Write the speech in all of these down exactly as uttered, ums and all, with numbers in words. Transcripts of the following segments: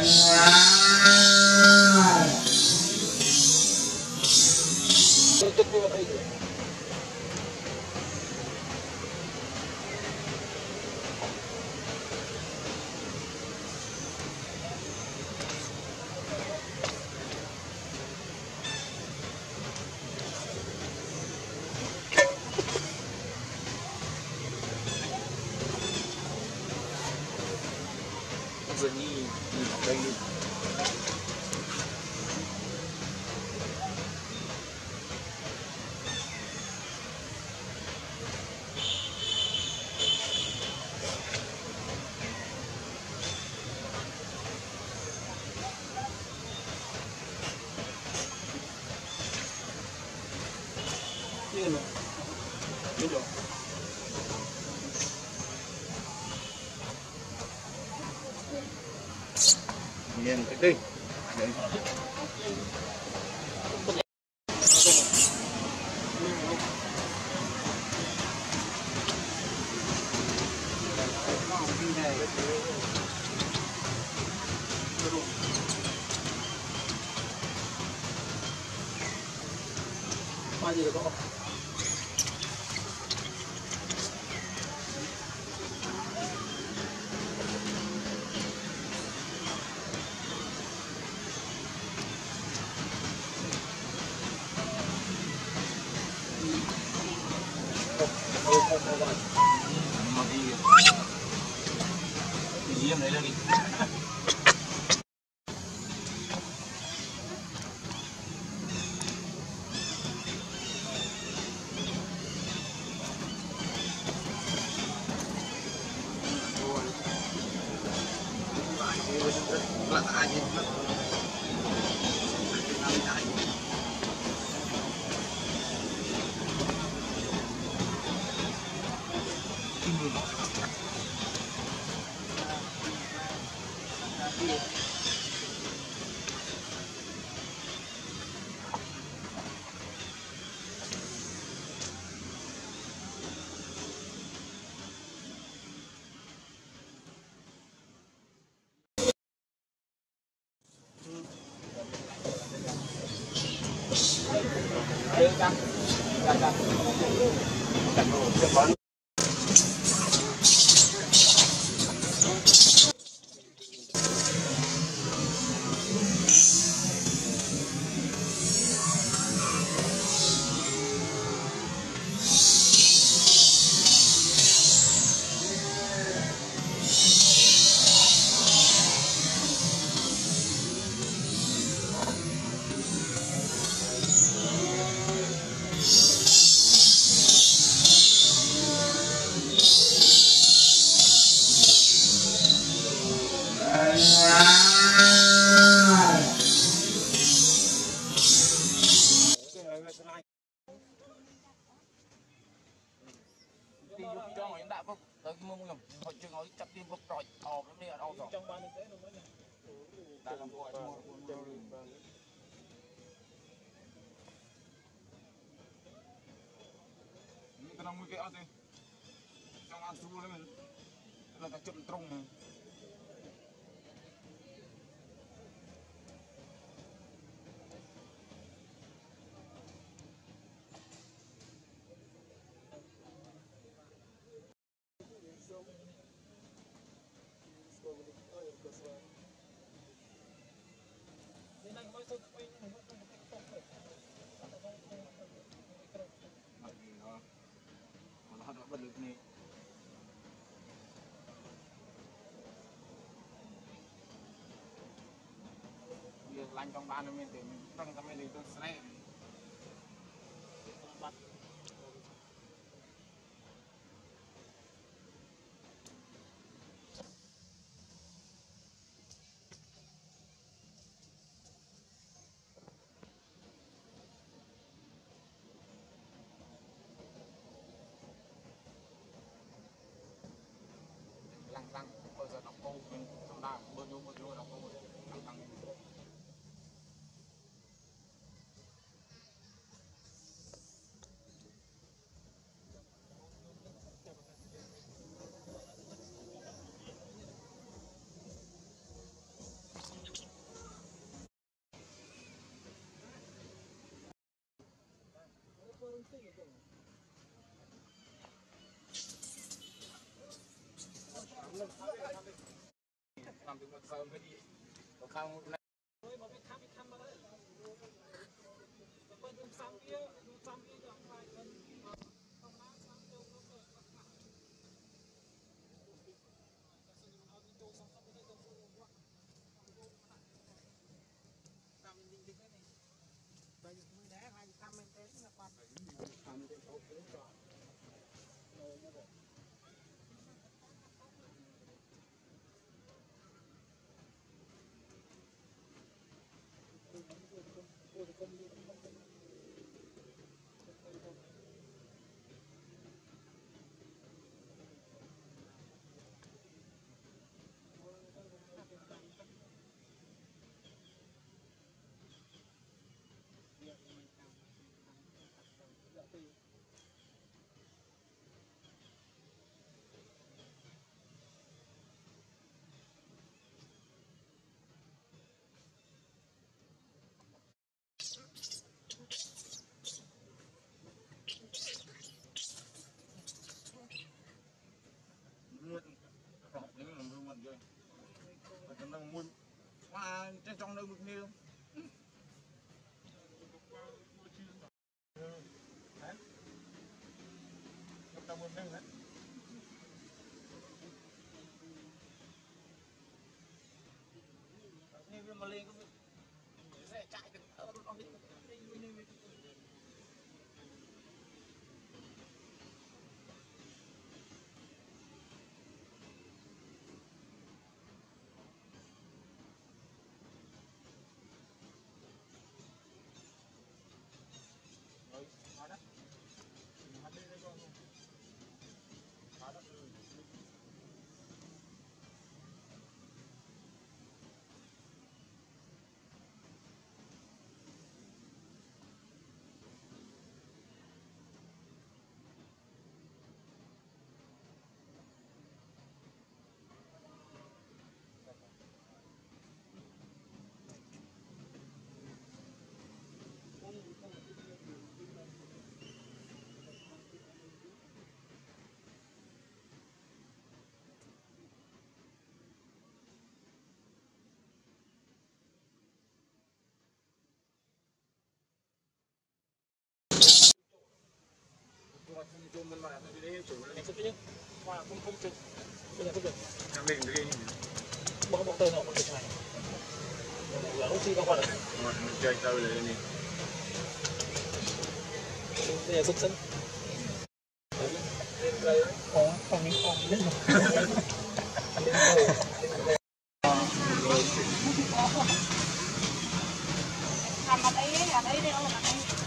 Giờ nhìn nhìn ở đây đi. Nhìn rồi. Nhìn rồi. Nhìn cái đi. Đấy. Bao nhiêu được không? Mà đi đi diêm đấy là đi. Là ai đi? Cái năm mươi cái gì trong ăn su đấy mình là cái chậm trung này. Lanh trong ban mình thì mình trong cái mình thì tôi sẽ lăng lăng bây giờ nó cô mình trong đó bơi vô bơi vô nó cô lăng lăng. làm từ một giờ mới đi có khang một này muôn qua trong đâu mực nhiều trong muôn đấy như mà lên cũng sẽ chạy được ở nó đi mình mà đi chủ là thích chứ qua không không chụp bây giờ không được mình đi bỏ bỏ tay nào một cái này là không chi đâu qua được mình chơi chơi lại đi bây giờ xuất sinh có không những con đến rồi làm ở đây ở đây đây là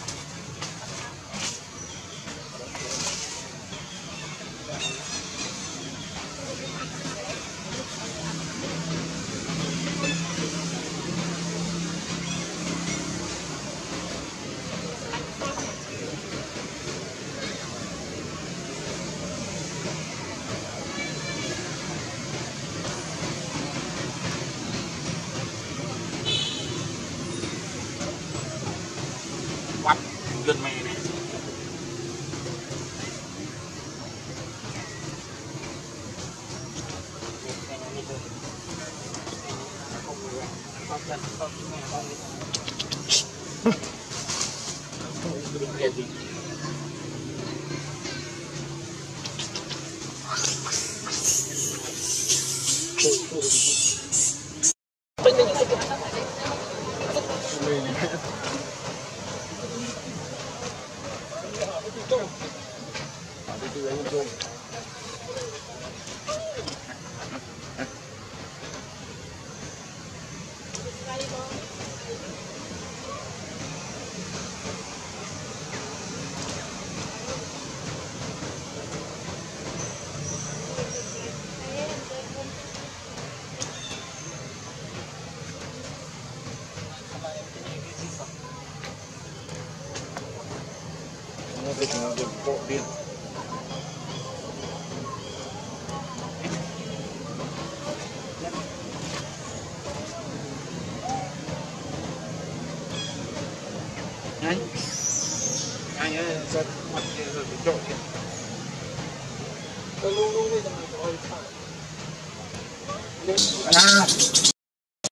gần mày này nó được bộ điện anh anh anh ấy ra mặt kia rồi cái chỗ kia tôi luôn luôn bây giờ tôi